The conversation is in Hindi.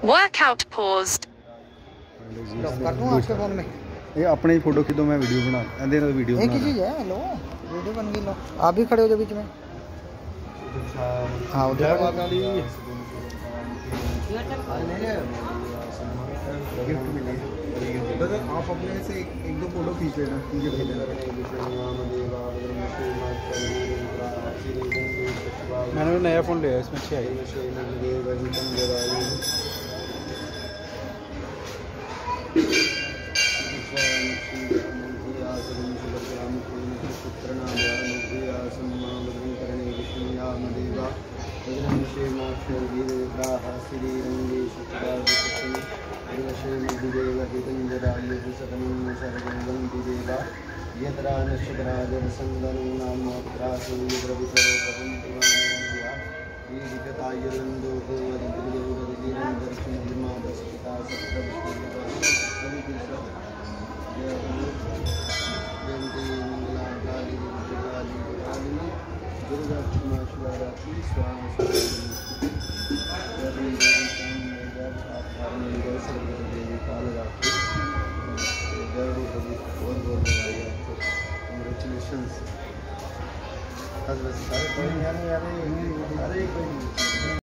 Workout paused. कर दूं आपके फोन में? ये अपने ही फोटो खींचो, मैं वीडियो बना अंदर तो वीडियो एक ही चीज है। लो वीडियो बन गई। लो आप भी खड़े हो जो बीच में। हाँ उधर गिफ्ट मिली है। आप अपने से एक दो फोटो खींच लेना, मुझे भेज देना। मैंने नया फ़ोन लिया है, इसमें अच्छी आई। Congratulations.